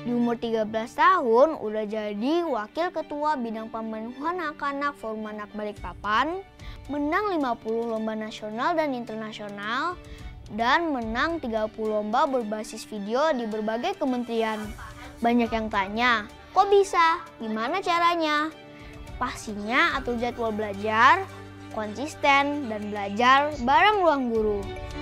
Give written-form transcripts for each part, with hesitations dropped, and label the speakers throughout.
Speaker 1: Di umur 13 tahun udah jadi Wakil Ketua Bidang Pemenuhan Hak-Anak Forum Anak Balikpapan, menang 50 lomba nasional dan internasional, dan menang 30 lomba berbasis video di berbagai kementerian. Banyak yang tanya, kok bisa? Gimana caranya? Pastinya atur jadwal belajar, konsisten, dan belajar bareng ruang guru.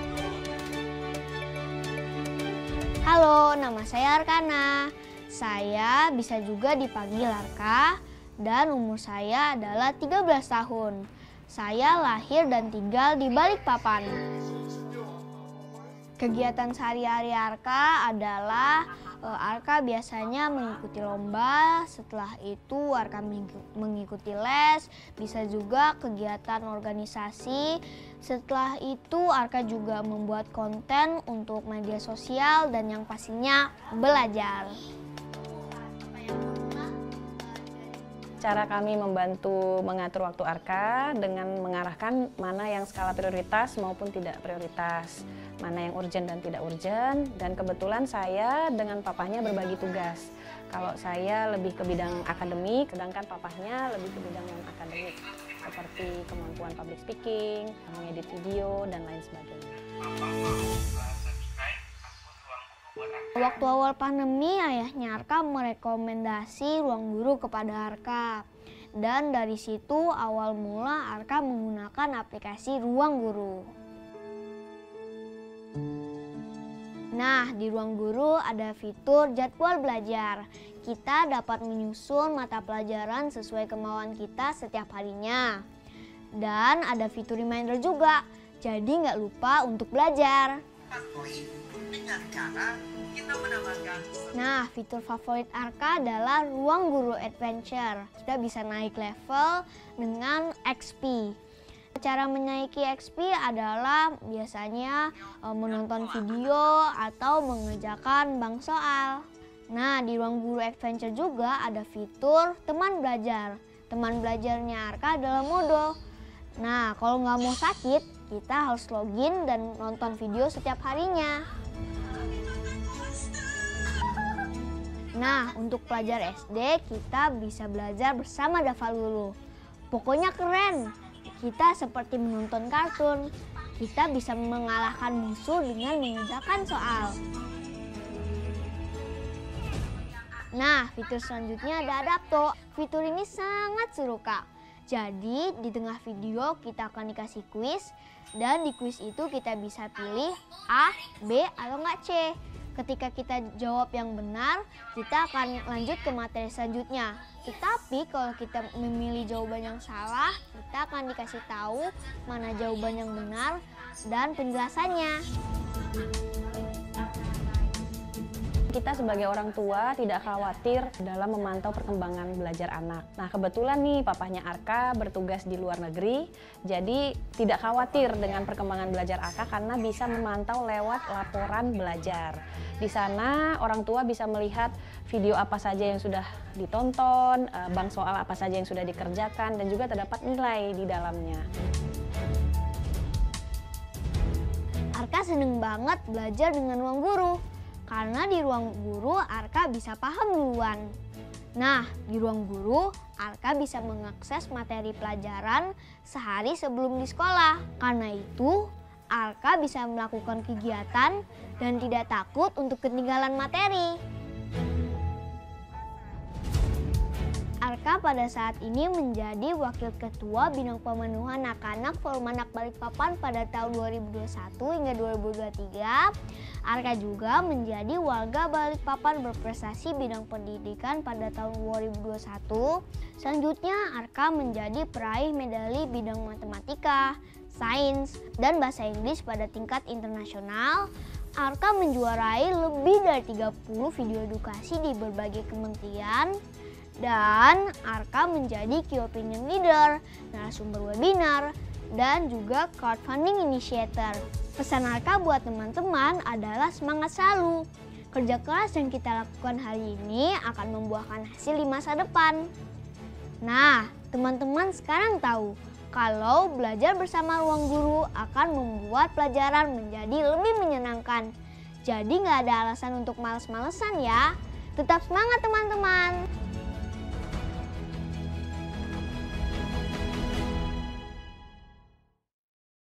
Speaker 1: Halo, nama saya Arkana. Saya bisa juga dipanggil Arka dan umur saya adalah 13 tahun. Saya lahir dan tinggal di Balikpapan. Kegiatan sehari-hari Arka adalah Arka biasanya mengikuti lomba, setelah itu Arka mengikuti les, bisa juga kegiatan organisasi. Setelah itu Arka juga membuat konten untuk media sosial dan yang pastinya belajar.
Speaker 2: Cara kami membantu mengatur waktu Arka dengan mengarahkan mana yang skala prioritas maupun tidak prioritas, mana yang urgent dan tidak urgent, dan kebetulan saya dengan papahnya berbagi tugas. Kalau saya lebih ke bidang akademik, sedangkan papahnya lebih ke bidang non-akademik, seperti kemampuan public speaking, mengedit video, dan lain sebagainya.
Speaker 1: Waktu awal pandemi, ayahnya Arka merekomendasi ruang guru kepada Arka. Dan dari situ awal mula Arka menggunakan aplikasi ruang guru. Nah, di ruang guru ada fitur jadwal belajar. Kita dapat menyusun mata pelajaran sesuai kemauan kita setiap harinya. Dan ada fitur reminder juga, jadi nggak lupa untuk belajar. Nah, fitur favorit Arka adalah ruang guru adventure. Kita bisa naik level dengan XP. Cara menaiki XP adalah biasanya menonton video atau mengerjakan bank soal. Nah, di ruang guru adventure juga ada fitur teman belajar. Teman belajarnya Arka adalah Modo. Nah, kalau nggak mau sakit, kita harus login dan nonton video setiap harinya. Nah, untuk pelajar SD, kita bisa belajar bersama Dava Lulu. Pokoknya keren. Kita seperti menonton kartun. Kita bisa mengalahkan musuh dengan mengerjakan soal. Nah, fitur selanjutnya ada Adapto. Fitur ini sangat seru, Kak. Jadi, di tengah video kita akan dikasih kuis. Dan di kuis itu kita bisa pilih A, B, atau enggak C. Ketika kita jawab yang benar, kita akan lanjut ke materi selanjutnya. Tetapi kalau kita memilih jawaban yang salah, kita akan dikasih tahu mana jawaban yang benar dan penjelasannya.
Speaker 2: Kita sebagai orang tua tidak khawatir dalam memantau perkembangan belajar anak. Nah, kebetulan nih papahnya Arka bertugas di luar negeri, jadi tidak khawatir dengan perkembangan belajar Arka karena bisa memantau lewat laporan belajar. Di sana orang tua bisa melihat video apa saja yang sudah ditonton, bank soal apa saja yang sudah dikerjakan, dan juga terdapat nilai di dalamnya.
Speaker 1: Arka seneng banget belajar dengan ruang guru. Karena di ruang guru Arka bisa paham duluan. Nah, di ruang guru Arka bisa mengakses materi pelajaran sehari sebelum di sekolah. Karena itu Arka bisa melakukan kegiatan dan tidak takut untuk ketinggalan materi. Arka pada saat ini menjadi Wakil Ketua Bidang Pemenuhan Hak-Anak Forum Anak Balikpapan pada tahun 2021 hingga 2023. Arka juga menjadi warga Balikpapan berprestasi bidang pendidikan pada tahun 2021. Selanjutnya Arka menjadi peraih medali bidang matematika, sains, dan bahasa Inggris pada tingkat internasional. Arka menjuarai lebih dari 30 video edukasi di berbagai kementerian. Dan Arka menjadi Key Opinion Leader, narasumber webinar, dan juga crowdfunding initiator. Pesan Arka buat teman-teman adalah semangat selalu. Kerja keras yang kita lakukan hari ini akan membuahkan hasil di masa depan. Nah, teman-teman sekarang tahu kalau belajar bersama ruang guru akan membuat pelajaran menjadi lebih menyenangkan. Jadi nggak ada alasan untuk males-malesan ya. Tetap semangat teman-teman.